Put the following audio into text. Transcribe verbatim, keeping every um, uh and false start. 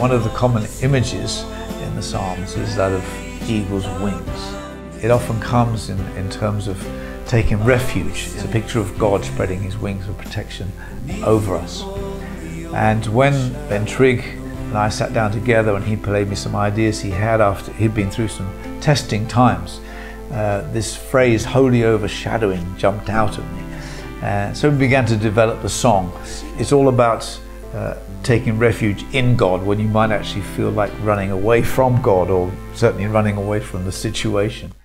One of the common images in the Psalms is that of eagle's wings. It often comes in, in terms of taking refuge. It's a picture of God spreading his wings of protection over us. And when Ben Trigg and I sat down together and he played me some ideas he had after he'd been through some testing times, uh, this phrase, "wholly overshadowing," jumped out at me. Uh, so we began to develop the song. It's all about uh, taking refuge in God when you might actually feel like running away from God, or certainly running away from the situation.